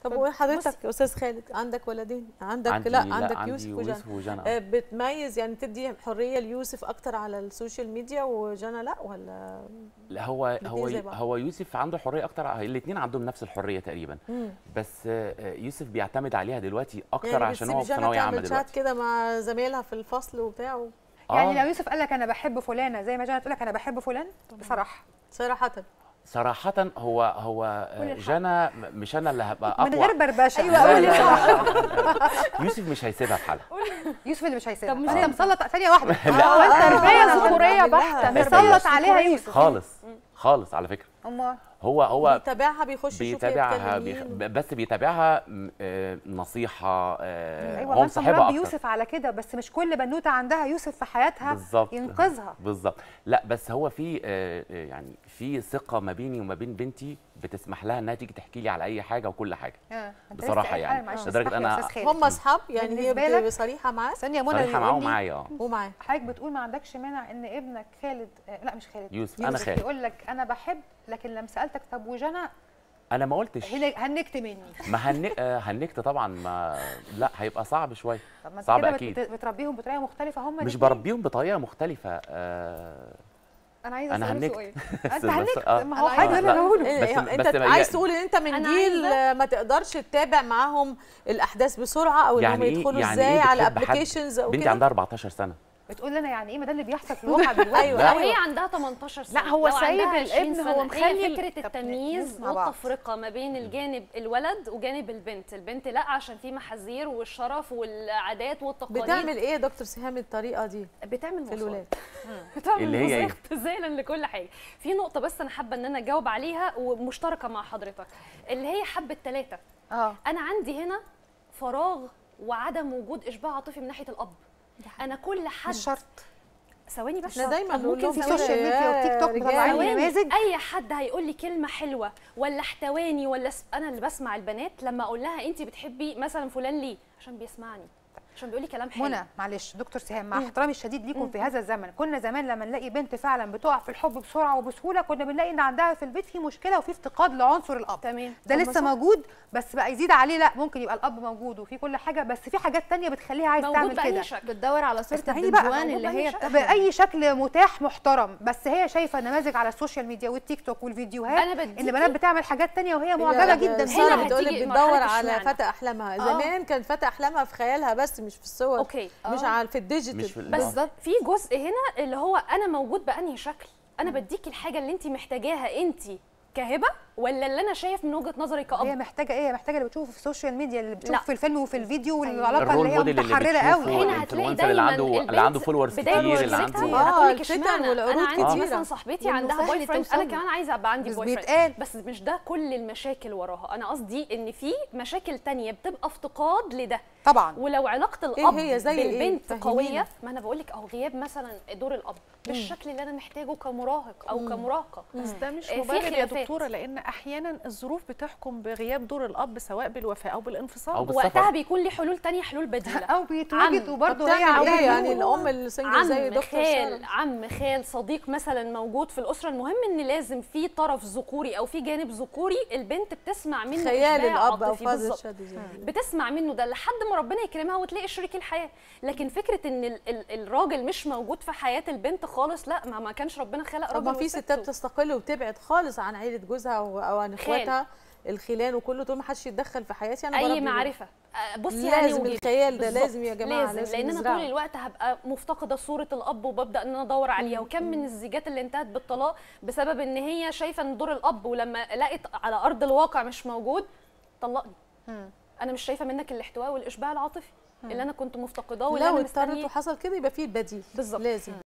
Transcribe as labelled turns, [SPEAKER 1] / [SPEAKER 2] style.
[SPEAKER 1] طب وحضرتك يا استاذ خالد عندك ولدين؟ عندك عندك يوسف وجنى. بتميز يعني تدي حريه ليوسف اكتر على السوشيال ميديا وجنى لا ولا؟
[SPEAKER 2] لا هو يوسف عنده حريه اكتر، الاثنين عندهم نفس الحريه تقريبا. بس يوسف بيعتمد عليها دلوقتي اكتر يعني عشان هو في ثانويه عامه دلوقتي.
[SPEAKER 1] شات كده مع زمايلها في الفصل وبتاع
[SPEAKER 3] يعني لو يوسف قال لك انا بحب فلانه زي ما جنى تقول لك انا بحب فلان
[SPEAKER 1] صراحة
[SPEAKER 2] هو جنى مش انا اللي هبقى اقوى
[SPEAKER 3] من غير بربشه.
[SPEAKER 2] يوسف مش هيسيبها في حالها.
[SPEAKER 3] يوسف اللي مش هيسيبها. انت مسلط ثانيه واحده.
[SPEAKER 4] هو التربيه ذكوريه بحته،
[SPEAKER 3] مسلط عليها يوسف
[SPEAKER 2] خالص على فكره. هو
[SPEAKER 1] بيتابعها
[SPEAKER 2] بيتابعها بس بيتابعها نصيحه.
[SPEAKER 3] هو مصاحبها يوسف على كده، بس مش كل بنوته عندها يوسف في حياتها
[SPEAKER 2] بالزبط.
[SPEAKER 3] ينقذها
[SPEAKER 2] بالظبط. لا بس هو في يعني في ثقه ما بيني وما بين بنتي بتسمح لها انها تيجي تحكي لي على اي حاجه وكل حاجه. بصراحه يعني
[SPEAKER 1] لدرجه انا هم اصحاب يعني هي بتبقى صريحه معاه.
[SPEAKER 3] ثانيه منى
[SPEAKER 2] صريحه معاه ومعايا
[SPEAKER 1] ومعاه.
[SPEAKER 3] حضرتك بتقول ما عندكش مانع ان ابنك خالد لا مش خالد
[SPEAKER 2] يوسف انا خالد
[SPEAKER 3] يقول لك انا بحب، لكن لما سالتك طب وجنى
[SPEAKER 2] انا ما قلتش.
[SPEAKER 3] هنكت مني.
[SPEAKER 2] ما هنكت طبعا. ما لا هيبقى صعب شويه.
[SPEAKER 3] طب ما
[SPEAKER 2] صعب اكيد.
[SPEAKER 3] بتربيهم بطريقه مختلفه هم
[SPEAKER 2] مش بربيهم بطريقه مختلفه.
[SPEAKER 3] انا عايزه اسال سؤال.
[SPEAKER 2] انت
[SPEAKER 3] هنكت ما هو حاجه اللي انا بقوله.
[SPEAKER 1] انت عايز تقول ان انت من جيل ما تقدرش تتابع معاهم الاحداث بسرعه او انهم يدخلوا ازاي على ابلكيشنز او كده؟
[SPEAKER 2] بنتي عندها 14 سنه.
[SPEAKER 3] بتقول لنا يعني ايه؟ ما ده اللي بيحصل في الواقع دلوقتي.
[SPEAKER 5] ايوه وهي عندها 18 سنه.
[SPEAKER 4] لا هو سايب الابن، هو مخلي
[SPEAKER 5] فكره التمييز والتفرقه ما بين الجانب الولد وجانب البنت. البنت لا عشان في محاذير والشرف والعادات والتقاليد.
[SPEAKER 1] بتعمل ايه يا دكتور سهام الطريقه دي؟
[SPEAKER 5] بتعمل
[SPEAKER 1] في الولاد
[SPEAKER 5] بتعمل اللي هي اختزالا لكل حاجه. في نقطه بس انا حابه ان انا اجاوب عليها ومشتركه مع حضرتك، اللي هي حبه 3. انا عندي هنا فراغ وعدم وجود اشباع عاطفي من ناحيه الاب. انا كل حد
[SPEAKER 3] مش شرط.
[SPEAKER 5] ثواني بس.
[SPEAKER 1] احنا دايما
[SPEAKER 3] ممكن في السوشيال ميديا والتيك توك مطلعين نماذج.
[SPEAKER 5] اي حد هيقول لي كلمه حلوه ولا احتواني ولا انا اللي بسمع البنات لما اقول لها انت بتحبي مثلا فلان ليه؟ عشان بيسمعني، عشان بيقول لي كلام حلو.
[SPEAKER 3] منى معلش دكتور سهام، مع احترامي الشديد ليكم في هذا الزمن، كنا زمان لما نلاقي بنت فعلا بتقع في الحب بسرعه وبسهوله كنا بنلاقي ان عندها في البيت في مشكله وفي افتقاد لعنصر الاب.
[SPEAKER 5] تمام.
[SPEAKER 3] ده لسه موجود بس بقى يزيد عليه. لا ممكن يبقى الاب موجود وفي كل حاجه، بس في حاجات ثانيه بتخليها عايز تعمل كده.
[SPEAKER 4] بتدور على صوره الدنجوان اللي هي
[SPEAKER 3] باي شكل متاح محترم، بس هي شايفه نماذج على السوشيال ميديا والتيك توك والفيديوهات ان بنات بتعمل حاجات ثانيه وهي معجبه جدا.
[SPEAKER 1] هنا بتقول لك بتدور على فتى احلامها. زمان كان فتى احلامها في خيالها بس مش في الصور. مش في الديجيتال.
[SPEAKER 5] بالظبط. في جزء هنا اللي هو انا موجود بانهي شكل. انا بديكي الحاجه اللي انت محتاجاها انت كهبه ولا اللي انا شايف من وجهه نظري كأب.
[SPEAKER 3] هي محتاجه ايه؟ محتاجه اللي بتشوفه في السوشيال ميديا، اللي بتشوفه في الفيلم وفي الفيديو، والعلاقه اللي هي متحرره قوي.
[SPEAKER 5] هنا هتلاقي دايما
[SPEAKER 2] اللي عنده فولورز كتير، اللي عنده
[SPEAKER 1] والعروض كتير.
[SPEAKER 5] انا مثلا صاحبتي عندها بوي فريند، انا كمان عايزه ابقى عندي بوي فريند، بس مش ده كل المشاكل وراها. انا قصدي ان في مشاكل تانية بتبقى افتقاد لده
[SPEAKER 3] طبعا.
[SPEAKER 5] ولو علاقه الاب بالبنت قويه، ما انا بقول لك اهو غياب مثلا دور الاب بالشكل اللي انا محتاجه كمراهق او كمراهقه.
[SPEAKER 4] بس ده مش مبرر يا دكتوره، لان احيانا الظروف بتحكم بغياب دور الاب سواء بالوفاه او بالانفصال،
[SPEAKER 5] وقتها بيكون ليه حلول تانية، حلول بديله
[SPEAKER 3] او بيتواجد. وبرضه هي
[SPEAKER 1] عندها يعني الام السنجل زي دكتور
[SPEAKER 5] عم خال صديق مثلا موجود في الاسره. المهم ان لازم في طرف ذكوري او في جانب ذكوري البنت بتسمع منه
[SPEAKER 1] خيال الاب او فاز
[SPEAKER 5] بتسمع منه ده لحد ما ربنا يكرمها وتلاقي شريك الحياه. لكن فكره ان الراجل مش موجود في حياه البنت خالص، لا ما كانش ربنا خلق راجل.
[SPEAKER 1] ما في ستات بتستقل وبتبعد خالص عن عيله جوزها او عن اخواتها الخلان وكله، طول ما حدش يتدخل في حياتي انا
[SPEAKER 5] اي معرفه. بصي
[SPEAKER 1] لازم الخيال ده لازم يا جماعه،
[SPEAKER 5] لازم لان انا طول الوقت هبقى مفتقده صوره الاب وببدا ان انا ادور عليها. وكم من الزيجات اللي انتهت بالطلاق بسبب ان هي شايفه ان دور الاب، ولما لقيت على ارض الواقع مش موجود طلقني. انا مش شايفه منك الاحتواء والاشباع العاطفي اللي انا كنت مفتقداه.
[SPEAKER 1] لو اضطرت وحصل كده يبقى فيه البديل.
[SPEAKER 5] بالظبط.
[SPEAKER 1] لازم